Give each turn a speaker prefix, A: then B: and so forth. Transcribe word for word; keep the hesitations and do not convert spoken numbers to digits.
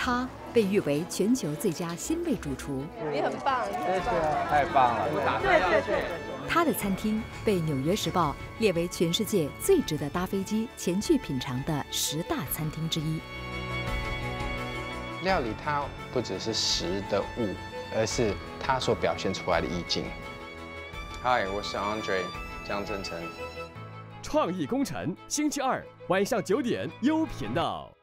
A: 他被誉为全球最佳鲜味主厨。
B: 你很棒，
C: 谢谢，太棒了！
B: 对对对。
A: 他的餐厅被《纽约时报》列为全世界最值得搭飞机前去品尝的十大餐厅之一。
D: 料理它不只是食的物，而是它所表现出来的意境。Hi， 我是 André 江正成。
E: 创意工程，星期二晚上九点优频道。